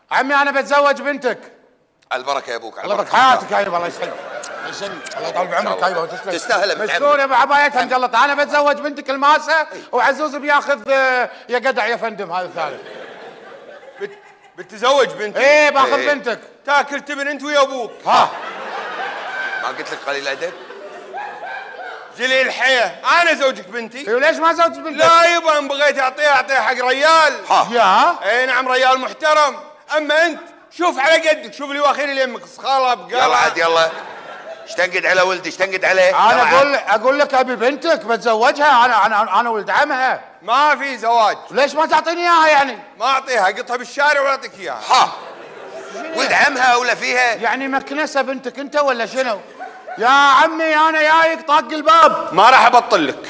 عمي انا بتزوج بنتك. البركه يا ابوك. الله يبارك حياتك يا الله يسلمك. الله يطول بعمرك يا تسلم. تستاهل. مشكور يا ابو عبايتها مجلط. انا بتزوج بنتك الماسه وعزوز بياخذ يا قدع يا فندم. هذا الثالث. بتتزوج بنتك؟ ايه باخذ بنتك. تاكل تبن انت ويا ابوك. ها ما قلت لك قليل ادب؟ جليل الحياه انا زوجك بنتي. ايوه ليش ما زوجت بنتك؟ لا يبا ان بغيت اعطيها حق ريال. يا اي نعم ريال محترم. اما انت شوف على قدك. شوف اللي واخير اللي يمك صخاله بقاله. يلا عاد يلا. ايش تنقد على ولدي؟ ايش تنقد عليه؟ انا اقول لك ابي بنتك بتزوجها. انا ولد عمها. ما في زواج. ليش ما تعطيني اياها يعني؟ ما اعطيها. قطها بالشارع واعطيك اياها. ها ولد عمها ولا فيها؟ يعني مكنسه بنتك انت ولا شنو؟ يا عمي انا جايك طاق الباب. ما راح ابطل لك.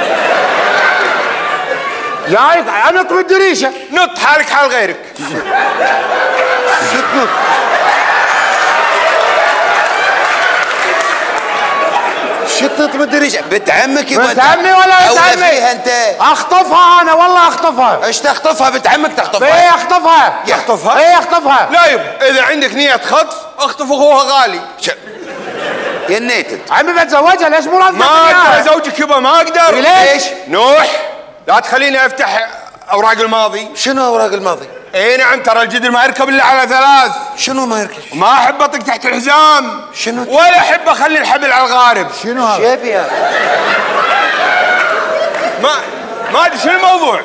جايك انط بالدريشه. نط حالك حال غيرك. شو تنط؟ شطت بالدريشه. بنت عمك يبغى بنت عمي ولا بنت عمي؟ فيها انت؟ اخطفها انا والله اخطفها. ايش تخطفها؟ بنت عمك تخطفها؟ ايه اخطفها. يخطفها؟ ايه اخطفها. لا يبا اذا عندك نية خطف اخطف اخوها غالي. يا نيتد عمي بتزوجها ليش مو راضي؟ ما اقدر ازوجك يبا ما اقدر. ليش؟ نوح لا تخليني افتح اوراق الماضي. شنو اوراق الماضي؟ اي نعم ترى الجدر ما يركب الا على ثلاث. شنو ما يركب؟ ما احب اطق تحت الحزام. شنو؟ ولا احب اخلي الحبل على الغارب. شنو هذا؟ شيبي هذا؟ ما ادري شنو الموضوع.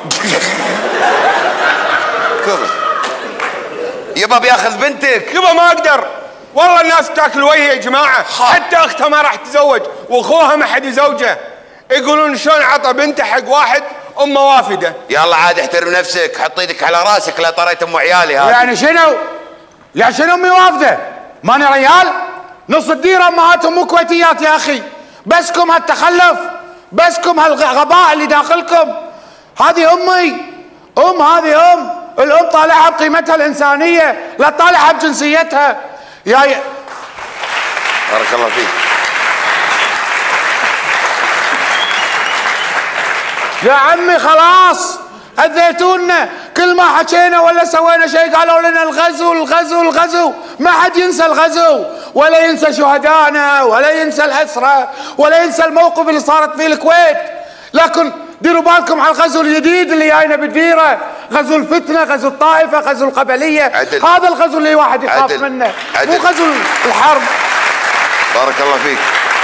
كفر يبا بياخذ بنتك. يبا ما اقدر والله. الناس تاكل وجهي يا جماعه. حتى اختها ما راح تتزوج واخوها ما حد يزوجه. يقولون شلون عطى بنته حق واحد امه وافده. يلا عاد احترم نفسك. حط ايدك على راسك. لا طريت ام عيالي هذا. يعني شنو؟ يعني شنو امي وافده؟ ماني ريال؟ نص الديره امهاتهم مو كويتيات يا اخي. بسكم هالتخلف. بسكم هالغباء اللي داخلكم. هذه امي. هذه الام طالعها بقيمتها الانسانيه لا طالعها بجنسيتها. يا بارك الله فيك. يا عمي خلاص اذيتونا. كل ما حكينا ولا سوينا شيء قالوا لنا الغزو الغزو الغزو. ما حد ينسى الغزو ولا ينسى شهدائنا ولا ينسى الأسرة ولا ينسى الموقف اللي صارت فيه الكويت. لكن ديروا بالكم على الغزو الجديد اللي جاينا بالديره. غزو الفتنه، غزو الطائفه، غزو القبليه. عدل. هذا الغزو اللي واحد يخاف عدل. منه. عدل. مو غزو الحرب. بارك الله فيك.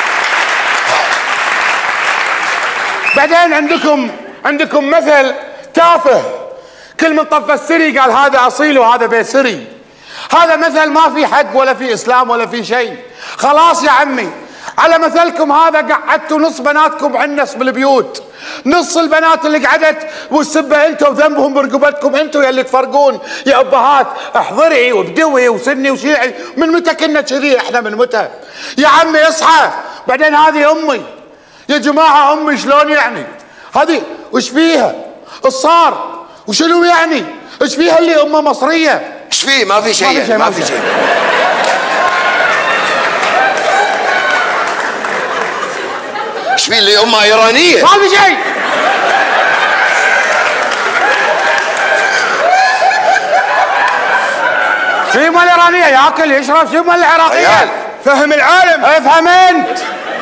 بعدين عندكم مثل تافه. كل من طف السري قال هذا اصيل وهذا بيسري. هذا مثل ما في حق ولا في اسلام ولا في شيء. خلاص يا عمي على مثلكم هذا قعدتوا نص بناتكم عنس بالبيوت. نص البنات اللي قعدت والسبه انتوا وذنبهم برقبتكم انتوا يا اللي تفرقون يا ابهات. احضري وبدوي وسني وشيعي. من متى كنا كذي احنا؟ من متى يا عمي؟ اصحى. بعدين هذه امي يا جماعه. امي شلون يعني؟ هذه وش فيها؟ الصار وشنو يعني؟ ايش فيها اللي امه مصريه؟ ايش فيه؟ ما في شيء. ما في شيء. ايش فيه اللي امها ايرانيه؟ ما في شيء. شو مال الايرانيه؟ ياكل يشرب. شو مال العراقيه؟ فهم العالم. افهم انت.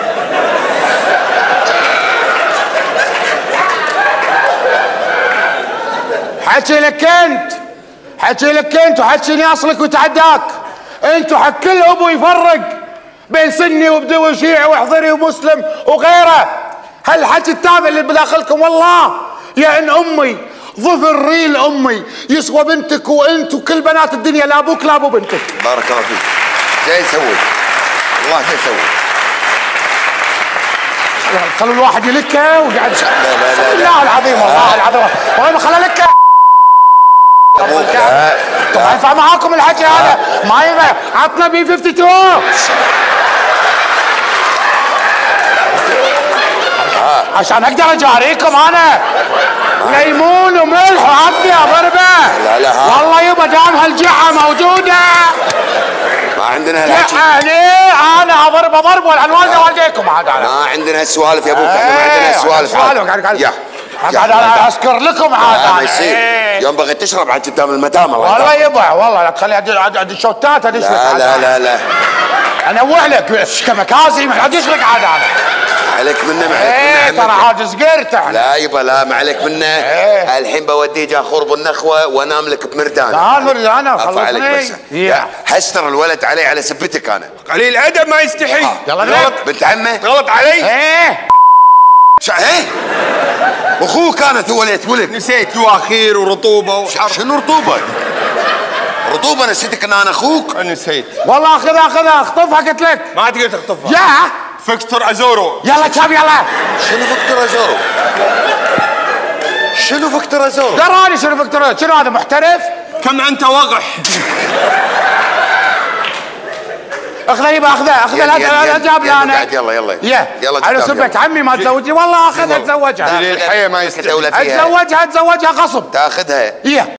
حكي لك انت وحكيني اصلك وتعداك. انت حق كل ابو يفرق بين سني وبدوي وشيعي وحضري ومسلم وغيره. هالحكي التافه اللي بداخلكم والله يا ان امي ظفر ريل امي يسوى بنتك وانت وكل بنات الدنيا. لا ابوك لا ابو بنتك. بارك الله فيك. زين سويت والله. زين سويت. خلوا الواحد يلكه وقاعد. لا والله العظيم والله العظيم والله خلى لكه. ما ينفع معاكم الحكي هذا. ما ينفع. عطنا بي 52 عشان اقدر اجاريكم انا. ليمون وملح وعطني اضربه. لا والله يبا دام هالجعه موجوده. ما عندنا هالحكي. يعني انا اضرب والعنوان والديكم عاد. ما عندنا هالسوالف يا ابوك. احنا ما عندنا هالسوالف. سوالف. قاعد انا اذكر لكم هذا ما يصير. يوم بغيت تشرب عاد قدام المدام والله يضع والله لا تخلي عاد الشوتات ادش لك. لا انوع لك كمكازي ما ادش لك عاد انا. عليك منه ما عليك منه. ترى حاجز قرت احنا. لا يبا لا ما عليك منه. الحين بوديه جاخور بالنخوه وانام لك بمردان. لا مردانه خلصني. حستر الولد علي على سبتك انا. قليل ادب ما يستحي. يلا غلط بنت عمه. غلط علي. ايه اخوك انا ولد نسيت دواخير ورطوبه وحر. شنو رطوبه؟ رطوبه نسيتك ان انا اخوك؟ نسيت والله اخذها اخطفها قلت لك. ما تقدر تخطفها. يا فيكتور ازورو. يلا شاب يلا. شنو فيكتور ازورو؟ شنو فيكتور ازورو؟ دراني شنو فيكتور؟ شنو هذا محترف؟ كم انت وقح. اخذها يبا اخذها لا جاب لي انا. يلا على سبك عمي ما تزوجني والله اخذها اتزوجها. الحياه ما يستحي. اتزوجها غصب. تاخذها.